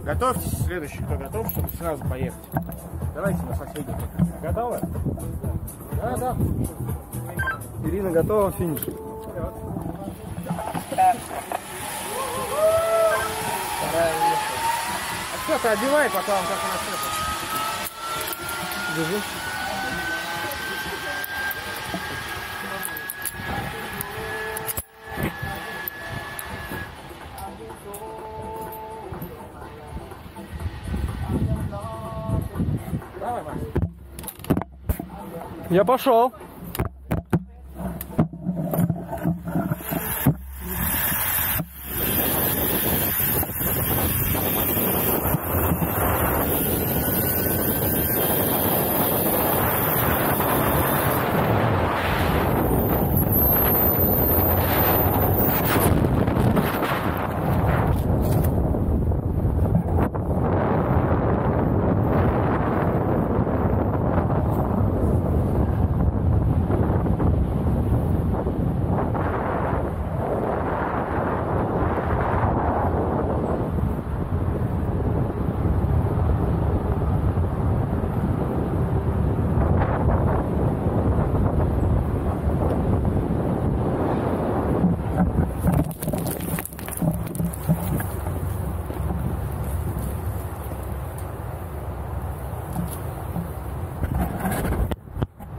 Готовьтесь, следующий, кто готов, чтобы сразу поехать. Давайте на соседний. Готовы? Да, да. Ирина готова, финиш. А что ты одевай, пока он как у нас это. Держи. Давай, Макс. Я пошел.